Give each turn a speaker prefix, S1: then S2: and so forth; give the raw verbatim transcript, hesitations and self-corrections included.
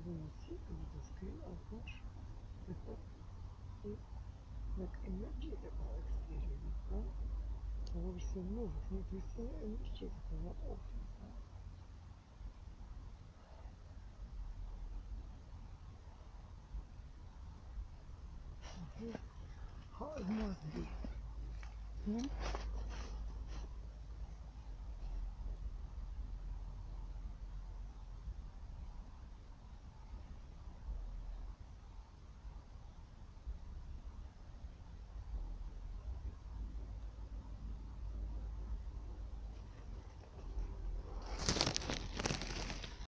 S1: вынести какие-то скрин, афош, приход и like energy about experience, да? Вовсе мозг не представляет энергетику, what often, да? How it must be. Hmm?